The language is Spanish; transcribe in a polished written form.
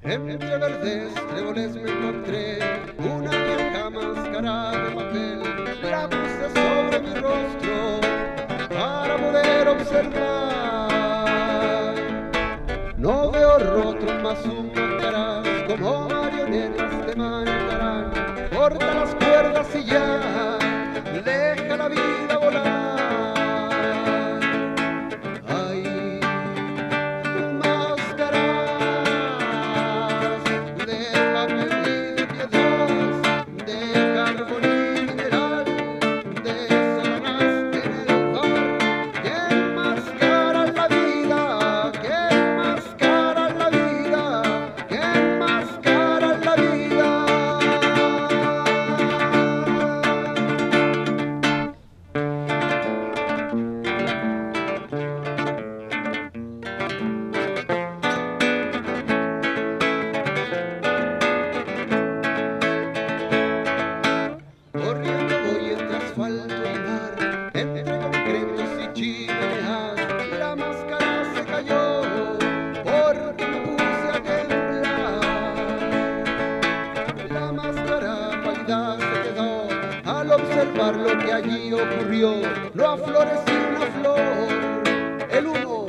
Entre verdes tréboles me encontré una vieja máscara de papel. La puse sobre mi rostro para poder observar. No veo rostros más humo caras como marionetas te manejarán. Corta las cuerdas y ya, deja la vida volar. Corriendo voy entre asfalto y mar, entre concretos y chimeneas. La máscara se cayó porque me puse a temblar. La máscara pálida se quedó al observar lo que allí ocurrió. No ha florecido una flor, el humo